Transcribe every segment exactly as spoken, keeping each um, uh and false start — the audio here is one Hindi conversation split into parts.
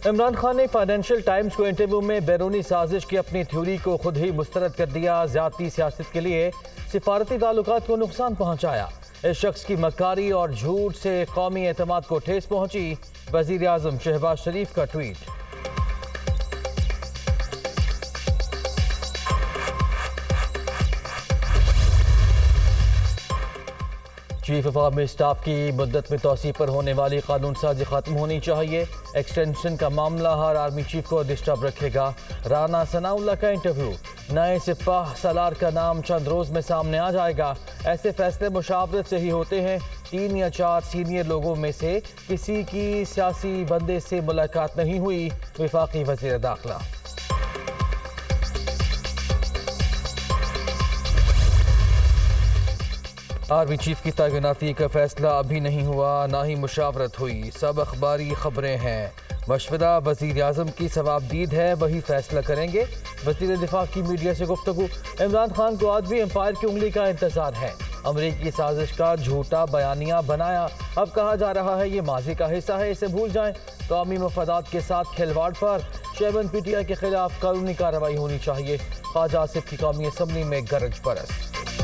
इमरान खान ने फाइनेंशियल टाइम्स को इंटरव्यू में बैरूनी साजिश की अपनी थ्योरी को खुद ही मुस्तरद कर दिया। ज़्यादती सियासत के लिए सिफारती ताल्लुकात को नुकसान पहुंचाया। इस शख्स की मक्कारी और झूठ से कौमी एतमाद को ठेस पहुंची। वज़ीर आज़म शहबाज शरीफ का tweet. Chief of army staff की मुद्दत में तौसी पर होने वाली कानून साजी खत्म होनी चाहिए। एक्सटेंशन का मामला हर आर्मी चीफ को डिस्टर्ब रखेगा। राना सनाउल्लाह का इंटरव्यू। नए सिपाह सालार का नाम चंद रोज में सामने आ जाएगा। ऐसे फैसले मुशावरत से ही होते हैं। तीन या चार सीनियर लोगों में से किसी की सियासी बंदे से मुलाकात नहीं हुई। वफाकी वज़ीर दाखिला। आर्मी चीफ की तैनाती का फैसला अभी नहीं हुआ, ना ही मुशावरत हुई। सब अखबारी खबरें हैं। मशवरा वज़ीर आज़म की सवाबदीद है, वही फैसला करेंगे। वज़ीर दिफा की मीडिया से गुफ्तगू। इमरान खान को आज भी एम्पायर की उंगली का इंतजार है। अमरीकी साजिश का झूठा बयानिया बनाया। अब कहा जा रहा है ये माजी का हिस्सा है, इसे भूल जाएं। कौमी मफादात के साथ खिलवाड़ पर चेयरमैन पी टी आई के खिलाफ कानूनी कार्रवाई होनी चाहिए। ख्वाजा आसिफ की कौमी असम्बली में गरज बरस।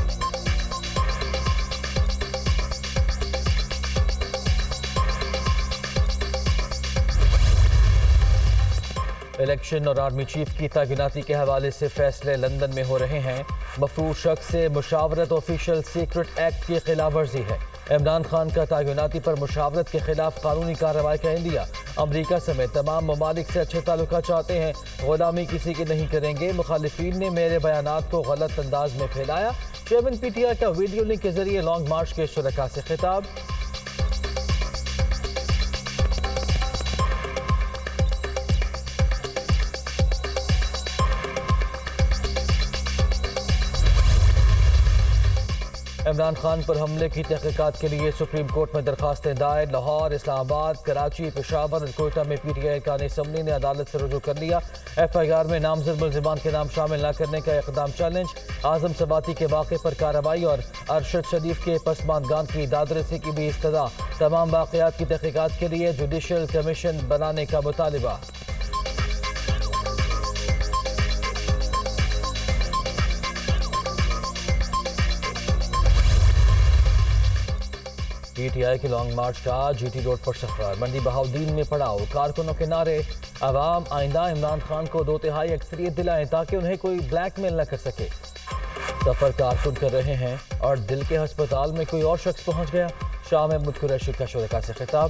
इलेक्शन और आर्मी चीफ की तैनाती के हवाले से फैसले लंदन में हो रहे हैं। मफरूज शख्स से मुशावरत ऑफिशियल सीक्रेट एक्ट की खिलाफ वर्जी है। इमरान खान का तैनाती पर मुशावरत के खिलाफ कानूनी कार्रवाई का इंडिया। अमरीका समेत तमाम ममालिक से अच्छे ताल्लुक चाहते हैं। गुलामी किसी की नहीं करेंगे। मुखालिफिन ने मेरे बयानात को गलत अंदाज में फैलाया। चेयरमैन पी टी आई का वीडियो लिंक के जरिए लॉन्ग मार्च के शुरका से खिताब। इमरान खान पर हमले की तहकीकात के लिए सुप्रीम कोर्ट में दरखास्तें दायर। लाहौर, इस्लामाबाद, कराची, पेशावर और कोयटा में पी टी आई का असम्बली ने अदालत से रुजू कर लिया। एफ आई आर में नामजद मुलजिमान के नाम शामिल न करने का इकदाम चैलेंज। आजम सबाती के वाक़े पर कार्रवाई और अरशद शरीफ के पसमानदान की दादरसी की भी इस्तदा। तमाम वाक़यात की तहकीकात के लिए जुडिशल कमीशन बनाने का मुतालिबा। पी टी आई के लॉन्ग मार्च का जी टी रोड पर सफर। मंडी बहाउद्दीन में पड़ाव। कारकुनों के नारे। अवाम आइंदा इमरान खान को दो तिहाई अक्सरियत दिलाएं ताकि उन्हें कोई ब्लैकमेल न कर सके। सफर कारकुन कर रहे हैं और दिल के अस्पताल में कोई और शख्स पहुंच गया। शाह महमूद कुरैशी का शुरका से खिताब।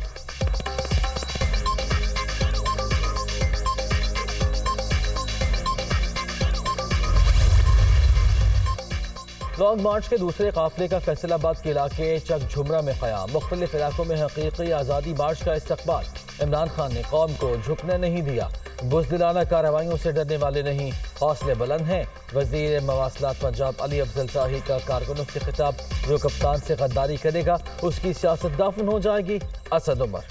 लॉन्ग मार्च के दूसरे काफिले का फैसलाबाद के इलाके चक झुमरा में क़याम। मुख्तलिफ इलाकों में हकीकी आज़ादी मार्च का इस्तक़बाल। इमरान खान ने कौम को झुकने नहीं दिया। बुज़दिलाना कार्रवाइयों से डरने वाले नहीं, हौसले बुलंद हैं। वज़ीर मवासलात पंजाब अली अफजल शाही का कारकुनों से खिताब। जो कप्तान से गद्दारी करेगा उसकी सियासत दाफन हो जाएगी। असद उमर।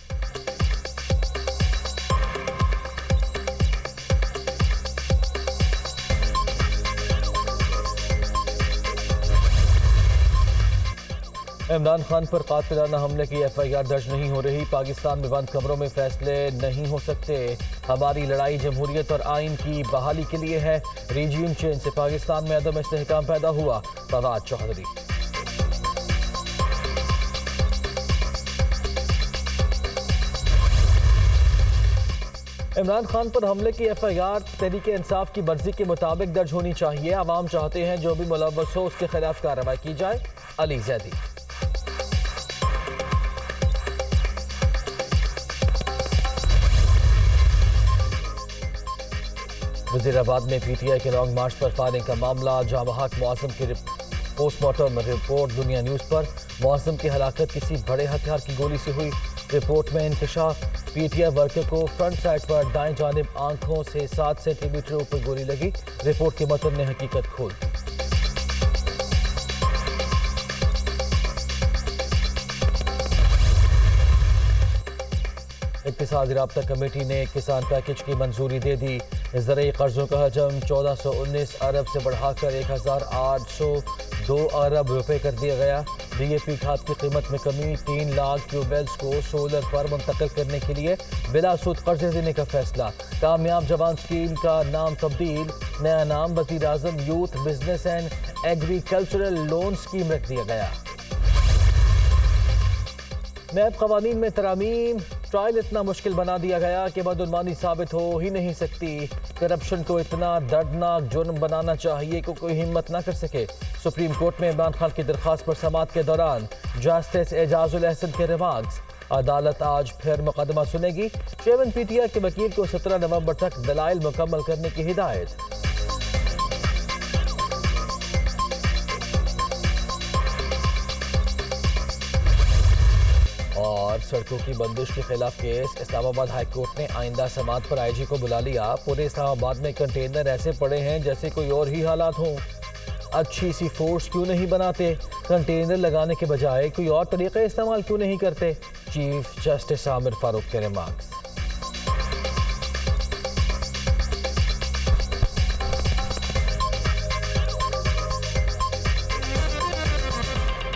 इमरान खान पर कातिलाना हमले की एफ आई आर दर्ज नहीं हो रही। पाकिस्तान में बंद कमरों में फैसले नहीं हो सकते। हमारी लड़ाई जमहूरियत और आइन की बहाली के लिए है। रिजीम चेंज से पाकिस्तान में अदम इस्तेहकाम पैदा हुआ। फवाद चौधरी। इमरान खान पर हमले की F I R Tehreek-e Insaf की मर्जी के मुताबिक दर्ज होनी चाहिए। अवाम चाहते हैं जो भी मुलव्वस हो उसके खिलाफ कार्रवाई की जाए। अली जैदी। वज़ीराबाद में पी टी आई के लॉन्ग मार्च पर फायरिंग का मामला। जहां हक मुआज़म की पोस्टमार्टम रिपोर्ट दुनिया न्यूज़ पर। मुआज़म की हलाकत किसी बड़े हथियार की गोली से हुई। रिपोर्ट में इंकशाफ। पी टी आई वर्कर को फ्रंट साइड पर दाएं जानिब आंखों से सात सेंटीमीटर ऊपर गोली लगी। रिपोर्ट के मतन ने हकीकत खोल दी। इक्तिसादी राब्ता कमेटी ने किसान पैकेज की मंजूरी दे दी। ज़रूरी कर्जों का हजम चौदह सौ उन्नीस अरब से बढ़ाकर एक हज़ार आठ सौ दो अरब रुपए कर दिया गया। डीएपी खाद की कीमत में कमी, तीन लाख ट्यूबवेल्स को सोलर पर मुंतकिल करने के लिए बिला सूद कर्जे देने का फैसला। कामयाब जवान स्कीम का नाम तब्दील, नया नाम वज़ीर आज़म youth business and agricultural loan scheme रख दिया गया। नैब कवानीन में तरामीम, ट्रायल इतना मुश्किल बना दिया गया कि बदउनवानी साबित हो ही नहीं सकती। करप्शन को इतना दर्दनाक जुर्म बनाना चाहिए कि कोई हिम्मत ना कर सके। सुप्रीम कोर्ट में इमरान खान की दरख्वास्त पर समाअत के दौरान जस्टिस एजाजुल अहसन के रिमार्क्स। अदालत आज फिर मुकदमा सुनेगी। चेयरमैन पीटीआई के वकील को सत्रह नवंबर तक दलाइल मुकम्मल करने की हिदायत। और सड़कों की बंदिश के खिलाफ केस, इस्लामाबाद हाई कोर्ट ने आइंदा समाअत पर आईजी को बुला लिया। पूरे इस्लामाबाद में कंटेनर ऐसे पड़े हैं जैसे कोई और ही हालात हों। अच्छी सी फोर्स क्यों नहीं बनाते? कंटेनर लगाने के बजाय कोई और तरीके इस्तेमाल क्यों नहीं करते? चीफ जस्टिस आमिर फारूक के रिमार्क्स।